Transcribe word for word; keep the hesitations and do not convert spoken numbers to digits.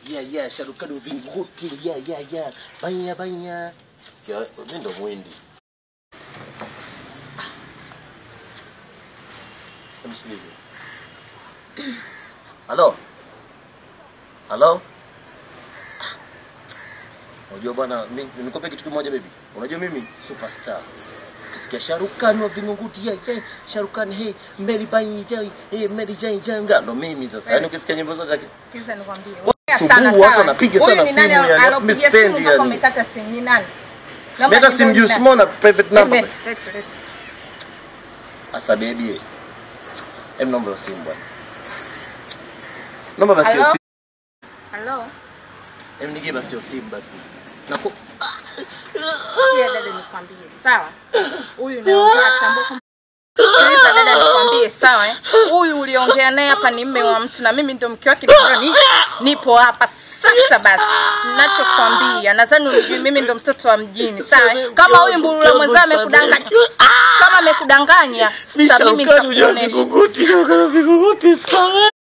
Yeah, yeah, Sharukani vingunguti. Yeah, yeah, yeah. Banya, banya. Sikia, mimi ndo mwindi. Mslivi. Hello? Hello? Unajua bwana, mimi nimekupa kitu kimoja baby. Unajua mimi superstar. Ukisikia Sharukani wa vingunguti, yeah, yeah, Sharukani, hey, Mary Banya, hey, Mary Jane Janga, ndo mimi sasa. Yaani ukisikia nyimbo zote sikiza nikwambie. Sana sana. Watu wanapiga sana simu yani. Mimi spendi yani. Umekata simu ni nani? Meta simu juu small na private number. Let, let, let. Asa baby. Em number simu bwana. Namba basi simu. Hello. Em nige basi simu basi. Nako. Ya dada nikwambie, sawa? Huyu naongea tambo. Sikiliza dada nikwambie, sawa eh? Huyu uliongea naye hapa ni mume wa mtu na mimi ndo mke wake ni nipo hapa sasa basi. Ninachokuambia, nadhani unijui mimi ndo mtoto wa mjini, sawa eh? Kama huyu mbulula mwenzao amekudanganya, kama amekudanganya, sasa mimi nitakuonesha.